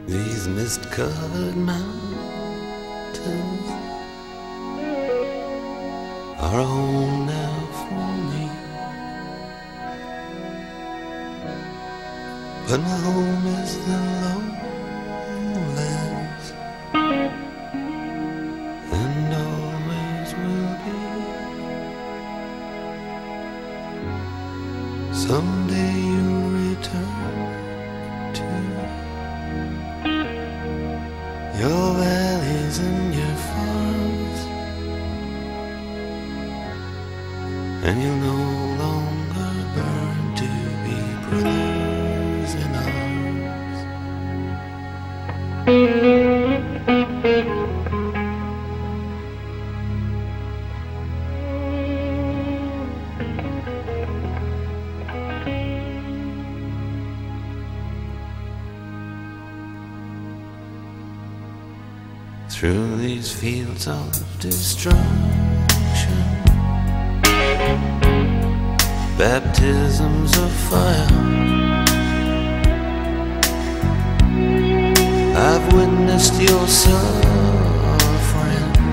These mist-covered mountains are a home now for me, but my home is the lowlands, and always will be. Someday you'll return to your valleys and your farms, and you'll no longer burn to be brothers in arms. Through these fields of destruction, baptisms of fire, I've witnessed your suffering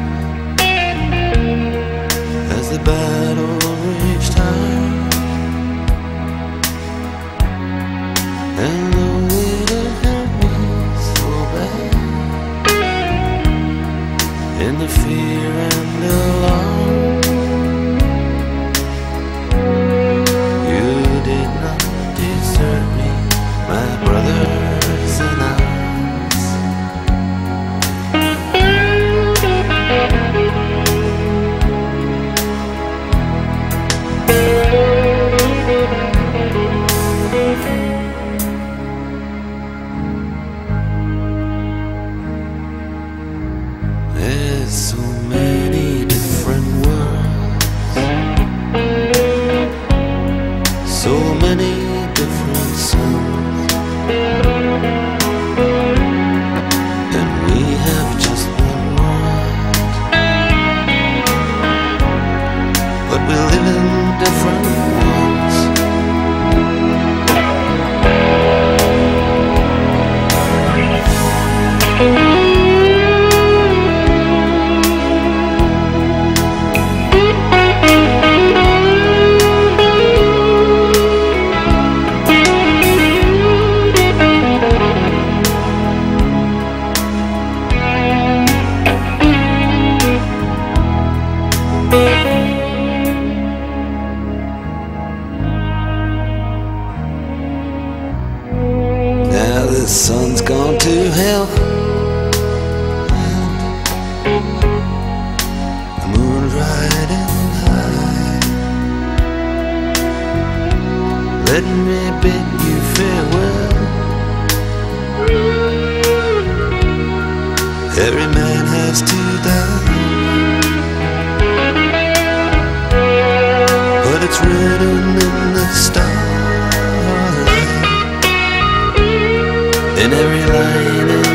as the battle raged high, and though it hurt me so bad, in the fear and alarm, you did not desert me, my brothers in arms. There's so many different worlds, so many different suns, and we have just one world, but we live in different ones. Now the sun's gone to hell, and the moon's riding high. Let me bid you farewell. Every man has to die, but it's written in the stars, in every line